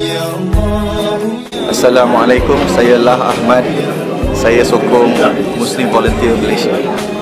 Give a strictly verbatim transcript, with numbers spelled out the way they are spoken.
Assalamualaikum, saya Lah Ahmad. Saya sokong Muslim Volunteer Malaysia.